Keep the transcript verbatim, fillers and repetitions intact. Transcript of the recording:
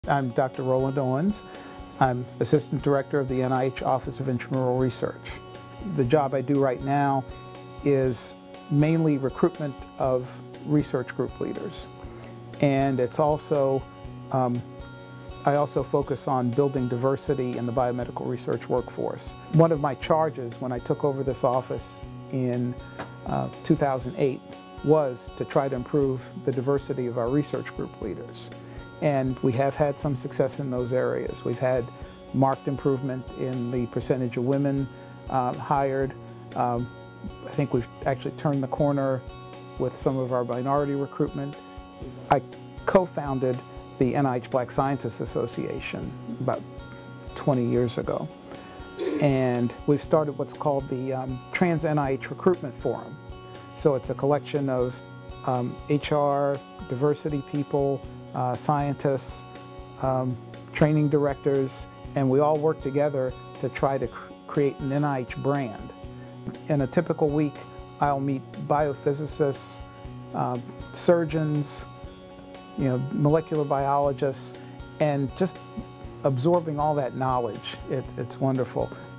I'm Doctor Roland Owens. I'm Assistant Director of the N I H Office of Intramural Research. The job I do right now is mainly recruitment of research group leaders. And it's also, um, I also focus on building diversity in the biomedical research workforce. One of my charges when I took over this office in uh, two thousand eight was to try to improve the diversity of our research group leaders. And we have had some success in those areas. We've had marked improvement in the percentage of women uh, hired. Um, I think we've actually turned the corner with some of our minority recruitment. I co-founded the N I H Black Scientists Association about twenty years ago. And we've started what's called the um, Trans N I H Recruitment Forum. So it's a collection of um, H R, diversity people, Uh, scientists, um, training directors, and we all work together to try to cr create an N I H brand. In a typical week, I'll meet biophysicists, uh, surgeons, you know, molecular biologists, and just absorbing all that knowledge. It, it's wonderful.